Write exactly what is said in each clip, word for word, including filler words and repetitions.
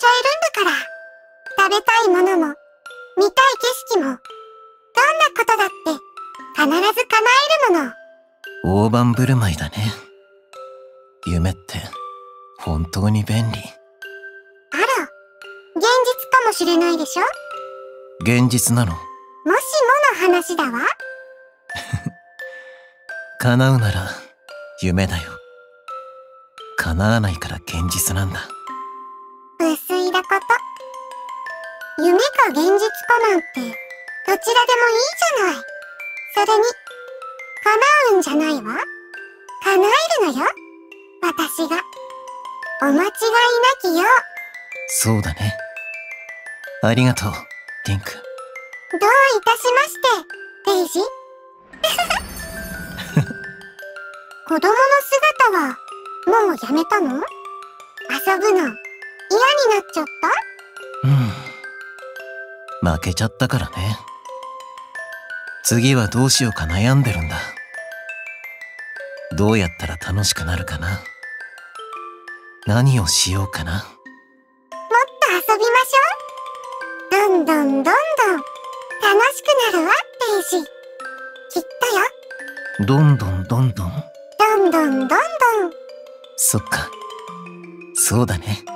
えるんだから。食べたいものも、見たい景色も、どんなことだって必ず叶えるもの。 大盤振る舞いだね。夢って本当に便利。 あら、現実かもしれないでしょ。 現実なの？ もしもの話だわ。 叶うなら夢だよ。叶わないから現実なんだ。 無粋なこと。夢か現実かなんてどちらでもいいじゃない。それに叶うんじゃないわ。叶えるのよ、私が。お間違いなきよう。 そうだね。ありがとう、ティンク。 どういたしまして、レイジ。子供の姿はもうやめたの？遊ぶの嫌になっちゃった？ うん。負けちゃったからね。次はどうしようか悩んでるんだ。どうやったら楽しくなるかな。何をしようかな。 もっと遊びましょう。どんどんどんどん楽しくなるわ、レイジ。きっとよ。 どんどんどんどん。 どんどんどんどん。 そっか。そうだね。 ね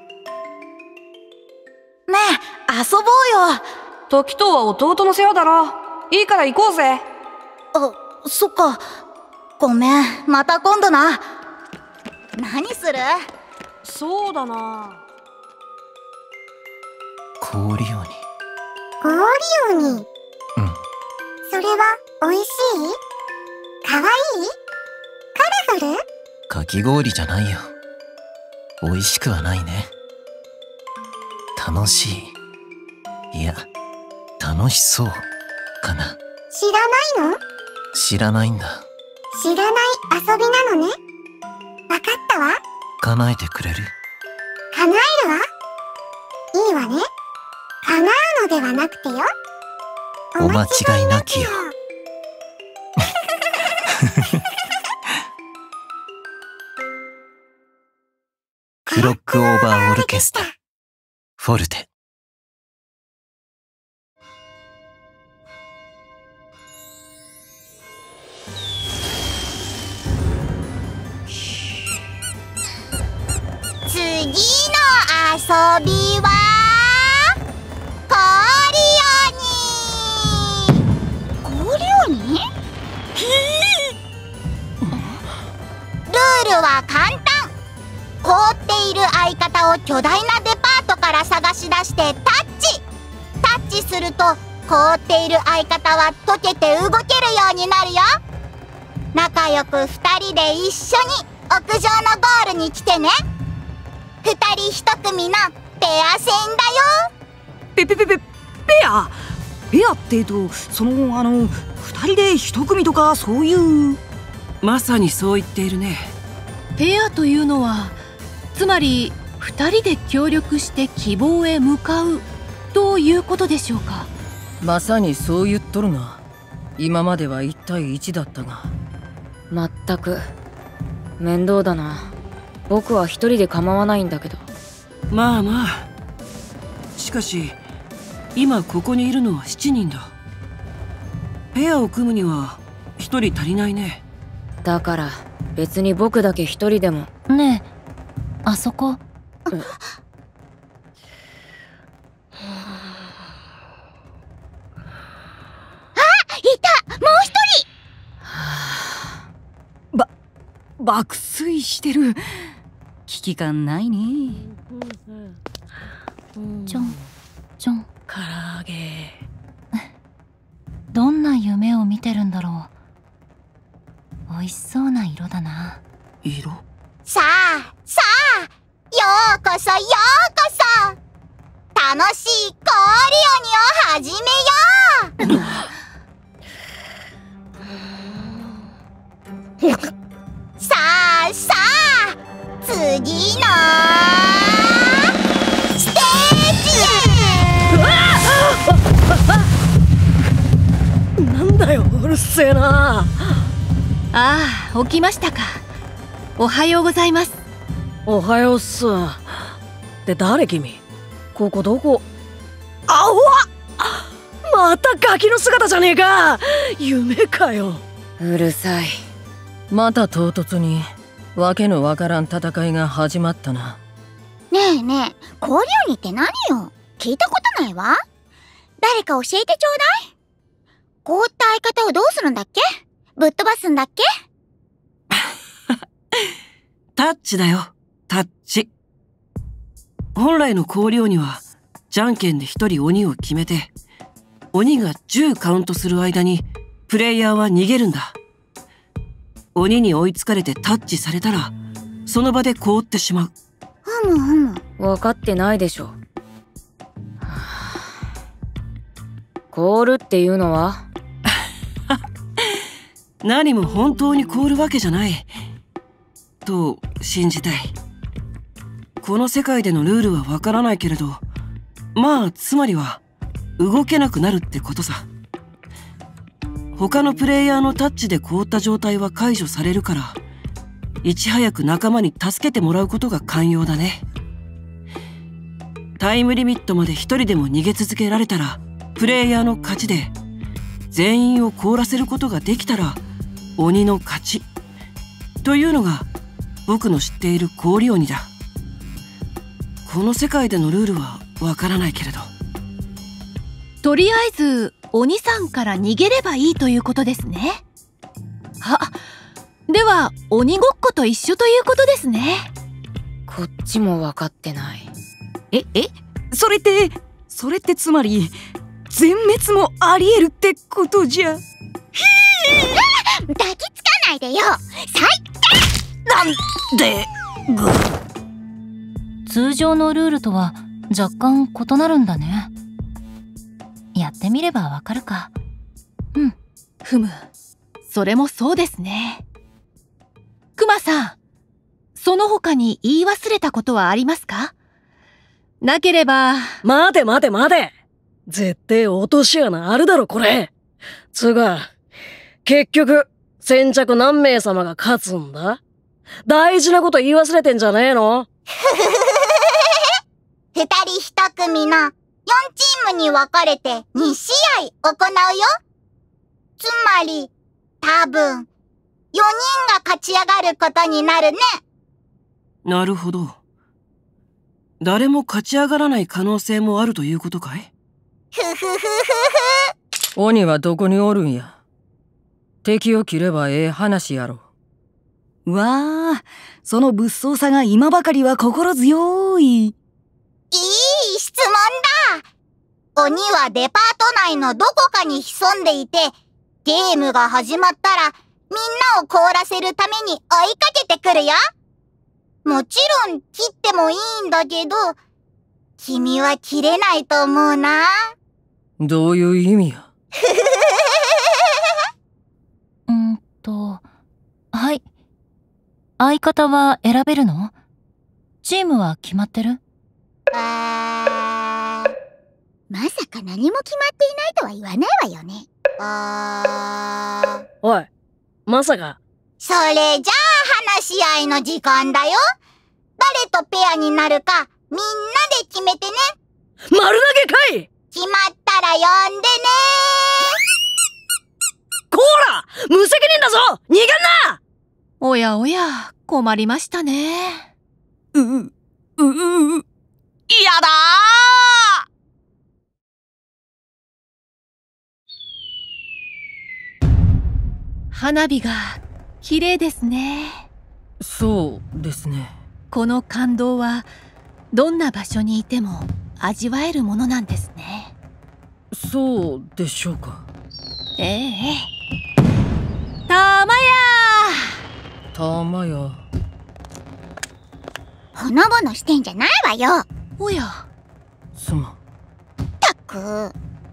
え、遊ぼうよ。 時とは弟の世話だろ。いいから行こうぜ。 あ、そっか。ごめん、また今度な。何する？ そうだな。 氷鬼。 氷鬼。うん。それはおいしい？かわいい？カラフル？ かき氷じゃないよ。美味しくはないね。楽しい。いや、楽しそうかな。 知らないの？ 知らないんだ。 知らない遊びなのね。わかったわ。 叶えてくれる？ 叶えるわ。いいわね。叶うのではなくてよ。 お間違いなきよ。クロックオーバーオルケストラフォルテ。 次の遊びは氷鬼。氷鬼？ルールは簡単。凍っている相方を巨大なデパートから探し出してタッチ。タッチすると凍っている相方は溶けて動けるようになるよ。仲良くふたりで一緒に屋上のゴールに来てね。ふたりひと組のペア戦だよ。 ペペペペペアペアっていうと、そのあのふたりでひと組とかそういう。 まさにそう言っているね。 ペアというのはつまりふたりで協力して希望へ向かうということでしょうか。 まさにそう言っとるが、今まではいちたいいちだったが。 まったく面倒だな。僕は一人で構わないんだけど。 まあまあ、しかし今ここにいるのはしちにんだ。ペアを組むにはひとり足りないね。 だから別に僕だけ一人でも。 ねえ、あそこ。 あ、いた！もう一人！ ば、爆睡してる。危機感ないね。 ちょんちょん。 唐揚げ。 どんな夢を見てるんだろう。美味しそうな色だな。 色？ さあさあ、ようこそようこそ。楽しい氷鬼を始めよう。さあさあ、次のステージへ。なんだよ、うるせえな。 ああ、起きましたか。おはようございます。 おはようっす。で、誰君？ ここどこ？ あわっ、またガキの姿じゃねえか。夢かよ。 うるさい。 また唐突にわけのわからん戦いが始まったな。 ねえねえ、氷鬼って何よ。聞いたことないわ。誰か教えてちょうだい。凍った相方をどうするんだっけ？ぶっ飛ばすんだっけ？ タッチだよ、タッチ。本来の氷鬼はじゃんけんで一人鬼を決めて、鬼がじゅうカウントする間にプレイヤーは逃げるんだ。鬼に追いつかれてタッチされたらその場で凍ってしまう。 ふむふむ。 分かってないでしょ。凍るっていうのは何も本当に凍るわけじゃないと信じたい。この世界でのルールはわからないけれど、まあつまりは動けなくなるってことさ。他のプレイヤーのタッチで凍った状態は解除されるから、いち早く仲間に助けてもらうことが肝要だね。タイムリミットまで一人でも逃げ続けられたらプレイヤーの勝ちで、全員を凍らせることができたら鬼の勝ちというのが僕の知っている氷鬼だ。この世界でのルールはわからないけれど。 とりあえず鬼さんから逃げればいいということですね。あ、では鬼ごっこと一緒ということですね。 こっちも分かってない。 ええそれってそれってつまり全滅もありえるってことじゃ。 抱きつかないでよ、最低。 なんでぐ通常のルールとは若干異なるんだね。やってみればわかるか。 うん、ふむ、それもそうですね。クマさん、その他に言い忘れたことはありますか？なければ。 待て待て待て、絶対落とし穴あるだろこれ。つうか結局先着何名様が勝つんだ？大事なこと言い忘れてんじゃねえの？ 二人一組のよんチームに分かれてに試合行うよ。つまり多分よにんが勝ち上がることになるね。 なるほど。誰も勝ち上がらない可能性もあるということかい？ ふふふふふ。 鬼はどこにおるんや。敵を切ればええ話やろ。 わあ、その物騒さが今ばかりは心強い。 いい質問だ。鬼はデパート内のどこかに潜んでいて、ゲームが始まったらみんなを凍らせるために追いかけてくるよ。もちろん切ってもいいんだけど、君は切れないと思うな。 どういう意味や？ うんと、はい。相方は選べるの？チームは決まってる？ あー、まさか何も決まっていないとは言わないわよね。あー。 おい、まさか。 それじゃあ話し合いの時間だよ。誰とペアになるかみんなで決めてね。 丸投げかい！ 決まったら呼んでね。 こら！無責任だぞ！逃げんな！ おやおや、困りましたね。 う、う、う、う、やだー！花火が綺麗ですね。 そうですね。 この感動はどんな場所にいても味わえるものなんですね。 そうでしょうか。 ええ、たまやたまや。 ほのぼのしてんじゃないわよ。 おや、 すまん。 たく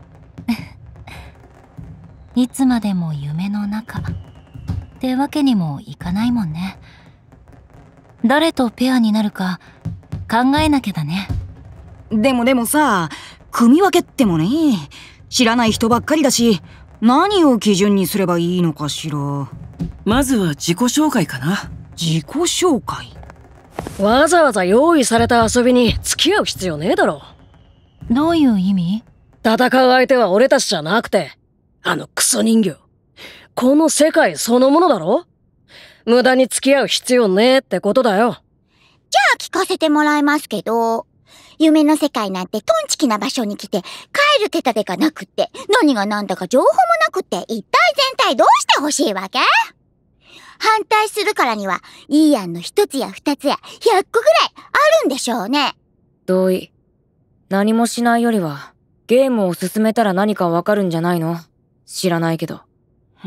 いつまでも夢の中ってわけにもいかないもんね。誰とペアになるか考えなきゃだね。 でもでもさ、組み分けってもね、知らない人ばっかりだし、何を基準にすればいいのかしら。 まずは自己紹介かな。 自己紹介？ わざわざ用意された遊びに付き合う必要ねえだろ。 どういう意味？ 戦う相手は俺たちじゃなくて、あのクソ人形。この世界そのものだろ？無駄に付き合う必要ねえってことだよ。 じゃあ聞かせてもらいますけど、夢の世界なんてトンチキな場所に来て、帰る手立てがなくって、何が何だか情報もなくって、一体全体どうしてほしいわけ？反対するからには、いい案の一つや二つや百個ぐらいあるんでしょうね。 同意。何もしないよりは、ゲームを進めたら何かわかるんじゃないの？知らないけど。 うん。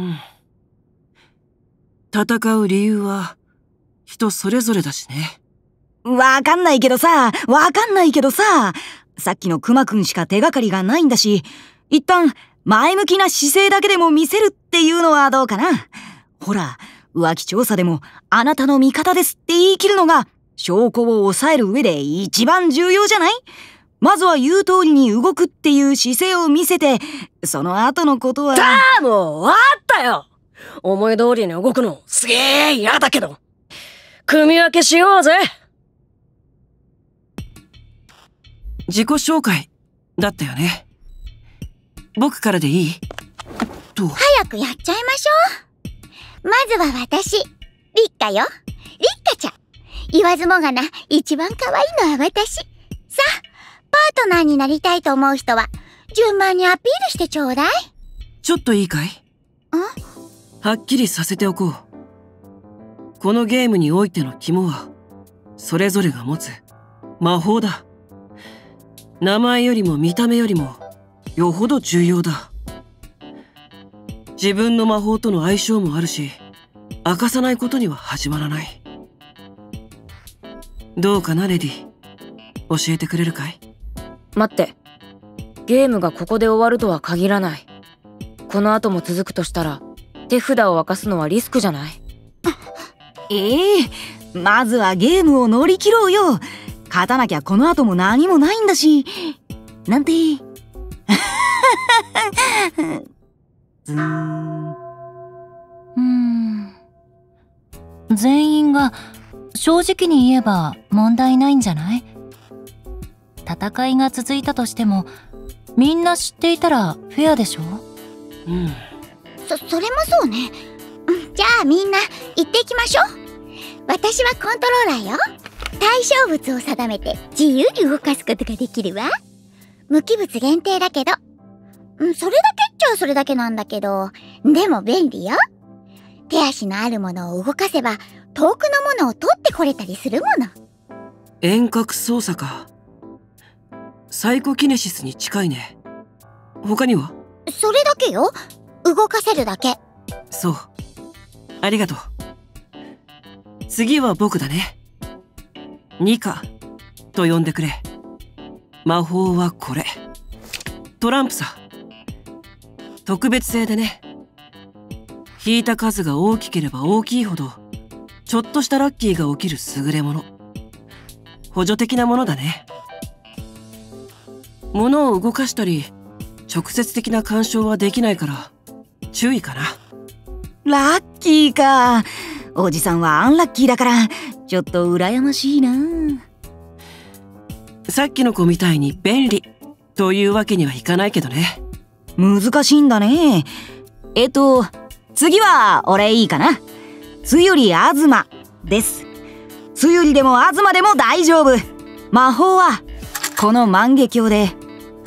戦う理由は、人それぞれだしね。 わかんないけどさ、わかんないけどさ、さっきのクマくんしか手がかりがないんだし、一旦前向きな姿勢だけでも見せるっていうのはどうかな。ほら、浮気調査でもあなたの味方ですって言い切るのが証拠を抑える上で一番重要じゃない？まずは言う通りに動くっていう姿勢を見せて、その後のことは。 だーもうわかったよ。思い通りに動くのすげえ嫌だけど。組み分けしようぜ。 自己紹介だったよね。僕からでいい？と。 早くやっちゃいましょう。まずは私、リッカよ。リッカちゃん。言わずもがな、一番可愛いのは私。さあ、パートナーになりたいと思う人は、順番にアピールしてちょうだい。 ちょっといいかい？ん？はっきりさせておこう。このゲームにおいての肝は、それぞれが持つ魔法だ。名前よりも見た目よりも、よほど重要だ。自分の魔法との相性もあるし、明かさないことには始まらない。どうかな、レディ。教えてくれるかい？ 待って。ゲームがここで終わるとは限らない。この後も続くとしたら、手札を明かすのはリスクじゃない？ ええー、まずはゲームを乗り切ろうよ。勝たなきゃこの後も何もないんだし。なんて。 ずーん。うーん。全員が正直に言えば問題ないんじゃない？戦いが続いたとしても、みんな知っていたらフェアでしょ？ うん。 そ、それもそうね。うん、じゃあみんな行っていきましょう。私はコントローラーよ。対象物を定めて自由に動かすことができるわ。無機物限定だけど。うん、それだけっちゃそれだけなんだけど、でも便利よ。手足のあるものを動かせば、遠くのものを取ってこれたりするもの。 遠隔操作か。サイコキネシスに近いね。他には？ それだけよ。動かせるだけ。 そう。ありがとう。次は僕だね。ニカと呼んでくれ。魔法はこれ。トランプさ。特別製でね。引いた数が大きければ大きいほど、ちょっとしたラッキーが起きる優れもの。補助的なものだね。物を動かしたり、直接的な干渉はできないから、注意かな。 ラッキーか。おじさんはアンラッキーだから、ちょっと羨ましいな。 さっきの子みたいに便利というわけにはいかないけどね。 難しいんだね。えっと、次は俺いいかな。つよりあずまです。つよりでもあずまでも大丈夫。魔法はこの万華鏡で。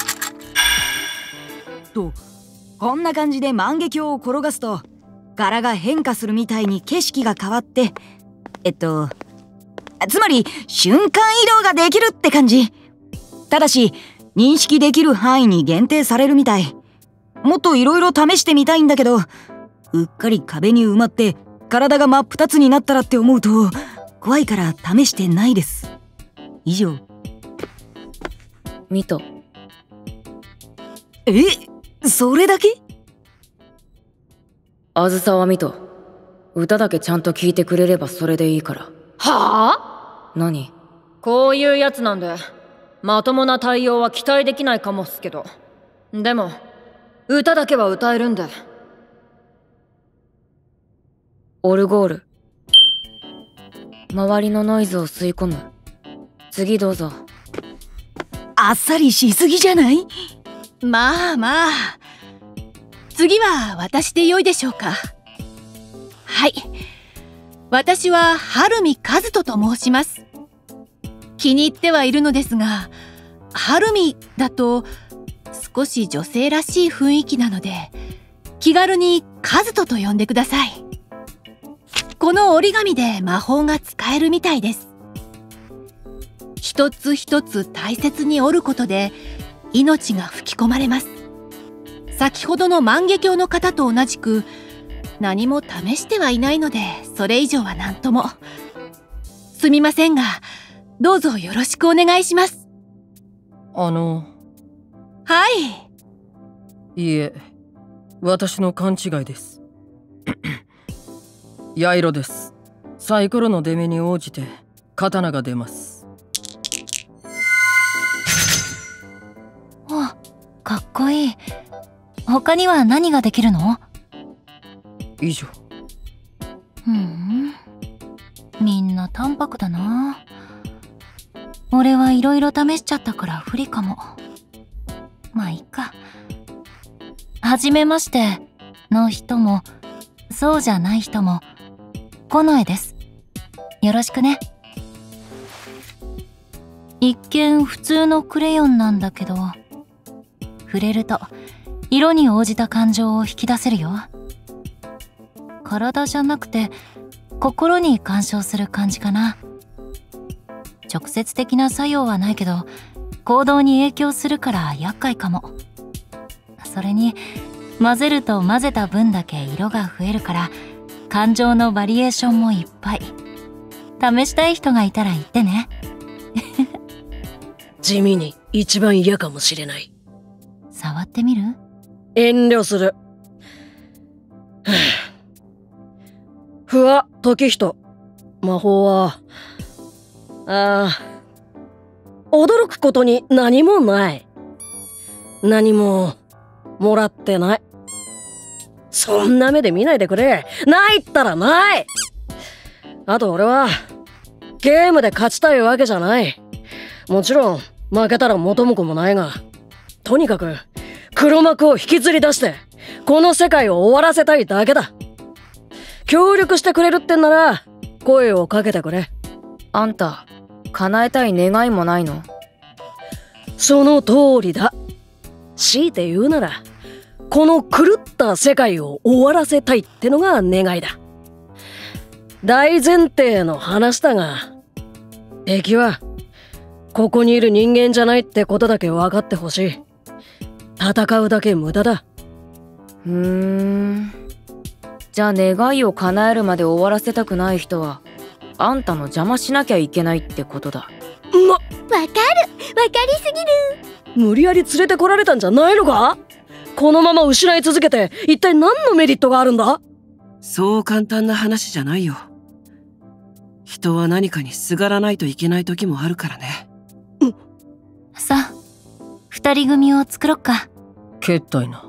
と、こんな感じで万華鏡を転がすと柄が変化するみたいに景色が変わって、えっとつまり瞬間移動ができるって感じ。ただし認識できる範囲に限定されるみたい。もっといろいろ試してみたいんだけど、うっかり壁に埋まって体が真っ二つになったらって思うと怖いから試してないです。以上。 ミト。 え、それだけ？ あずさはミト。歌だけちゃんと聞いてくれればそれでいいから。 はあ？ 何？ こういうやつなんでまともな対応は期待できないかもっすけど、でも歌だけは歌えるんで。 オルゴール。周りのノイズを吸い込む。次どうぞ。 ああっさりしすぎじゃない？ まあまあ。次は私でよいでしょうか。はい。私は春見和人と申します。気に入ってはいるのですが、春見だと少し女性らしい雰囲気なので、気軽に和人と呼んでください。この折り紙で魔法が使えるみたいです。一つ一つ大切に折ることで命が吹き込まれます。先ほどの万華鏡の方と同じく何も試してはいないので、それ以上は何とも。すみませんが、どうぞよろしくお願いします。 あの。 はい。 いいえ、私の勘違いです。ヤイロです。サイコロの出目に応じて刀が出ます。 お、かっこいい。他には何ができるの？ 以上。 ふん、みんな淡白だな。俺はいろいろ試しちゃったから不利かも。まあいいか。はじめましての人もそうじゃない人も近衛です。よろしくね。一見普通のクレヨンなんだけど、触れると色に応じた感情を引き出せるよ。体じゃなくて心に干渉する感じかな。直接的な作用はないけど行動に影響するから厄介かも。それに混ぜると混ぜた分だけ色が増えるから感情のバリエーションもいっぱい。試したい人がいたら言ってね。 地味に一番嫌かもしれない。 触ってみる？ 遠慮する。不破時人。魔法はああ驚くことに何もない。何ももらってない。そんな目で見ないでくれ。ないったらない。あと俺はゲームで勝ちたいわけじゃない。もちろん負けたら元も子もないが、とにかく黒幕を引きずり出してこの世界を終わらせたいだけだ。協力してくれるってんなら声をかけてくれ。 あんた叶えたい願いもないの？ その通りだ。強いて言うならこの狂った世界を終わらせたいってのが願いだ。大前提の話だが、敵はここにいる人間じゃないってことだけ分かってほしい。戦うだけ無駄だ。 ふーん。じゃあ願いを叶えるまで終わらせたくない人はあんたの邪魔しなきゃいけないってことだ。 ま、わかるわかりすぎる。 無理やり連れてこられたんじゃないのか？このまま失い続けて一体何のメリットがあるんだ？ そう簡単な話じゃないよ。人は何かにすがらないといけない時もあるからね。 さあ、二人組を作ろっか。 けったいな。